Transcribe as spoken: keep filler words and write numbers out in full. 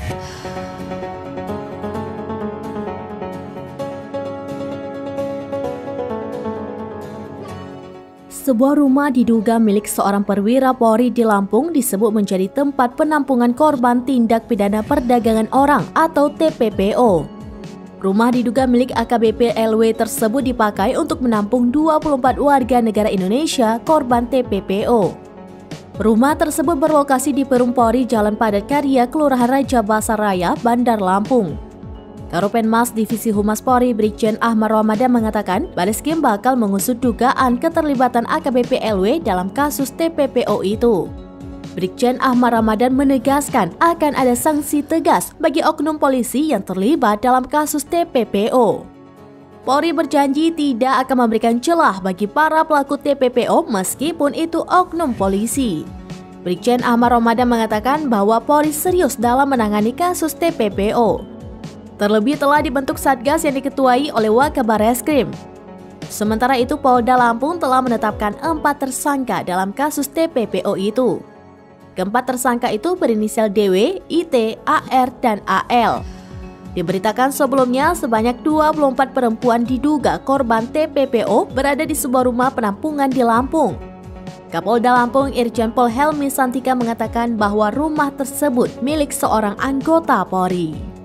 Sebuah rumah diduga milik seorang perwira Polri di Lampung disebut menjadi tempat penampungan korban tindak pidana perdagangan orang atau T P P O. Rumah diduga milik A K B P L W tersebut dipakai untuk menampung dua puluh empat warga negara Indonesia korban T P P O. Rumah tersebut berlokasi di Perum Polri Jalan Padat Karya, Kelurahan Raja Basar Raya, Bandar Lampung. Karopenmas Divisi Humas Polri Brigjen Ahmad Ramadan mengatakan Bariskrim bakal mengusut dugaan keterlibatan A K B P L W dalam kasus T P P O itu. Brigjen Ahmad Ramadan menegaskan akan ada sanksi tegas bagi oknum polisi yang terlibat dalam kasus T P P O. Polri berjanji tidak akan memberikan celah bagi para pelaku T P P O meskipun itu oknum polisi. Brigjen Ahmad Ramadan mengatakan bahwa Polri serius dalam menangani kasus T P P O. Terlebih telah dibentuk Satgas yang diketuai oleh Wakabareskrim. Sementara itu Polda Lampung telah menetapkan empat tersangka dalam kasus T P P O itu. Keempat tersangka itu berinisial D W, I T, A R, dan A L. Diberitakan sebelumnya sebanyak dua puluh empat perempuan diduga korban T P P O berada di sebuah rumah penampungan di Lampung. Kapolda Lampung Irjen Pol Helmi Santika mengatakan bahwa rumah tersebut milik seorang anggota Polri.